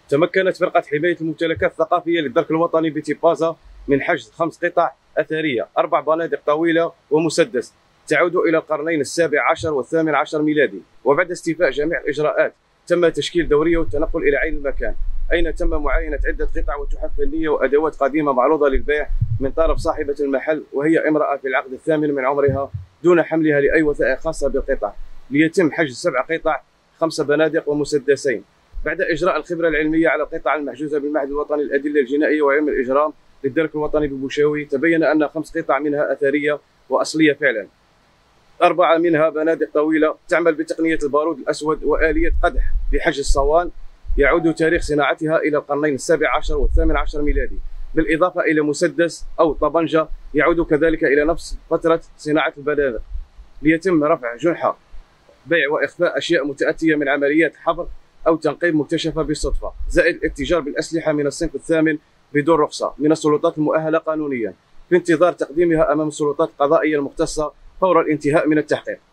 تمكنت فرقة حماية الممتلكات الثقافية للدرك الوطني بتيبازا من حجز 5 قطع أثرية، 4 بنادق طويلة ومسدس تعود إلى القرنين السابع عشر والثامن عشر ميلادي. وبعد استيفاء جميع الإجراءات تم تشكيل دورية والتنقل إلى عين المكان، أين تم معاينة عدة قطع وتحف فنية وأدوات قديمة معروضة للبيع من طرف صاحبة المحل، وهي امرأة في العقد الثامن من عمرها، دون حملها لأي وثائق خاصة بالقطع، ليتم حجز 7 قطع، 5 بنادق ومسدسين. بعد إجراء الخبرة العلمية على القطع المحجوزة بالمعهد الوطني للأدلة الجنائية وعلم الإجرام للدرك الوطني ببوشاوي، تبين أن 5 قطع منها أثرية وأصلية فعلا، 4 منها بنادق طويلة تعمل بتقنية البارود الأسود وآلية قدح بحجز الصوان، يعود تاريخ صناعتها إلى القرنين السابع عشر والثامن عشر ميلادي، بالإضافة إلى مسدس أو طبنجة يعود كذلك إلى نفس فترة صناعة البنادق، ليتم رفع جنحة بيع وإخفاء أشياء متأتية من عمليات حفر أو تنقيب مكتشفة بالصدفة، زائد الاتجار بالأسلحة من الصنف الثامن بدون رخصة من السلطات المؤهلة قانونيا، في انتظار تقديمها أمام السلطات القضائية المختصة فور الانتهاء من التحقيق.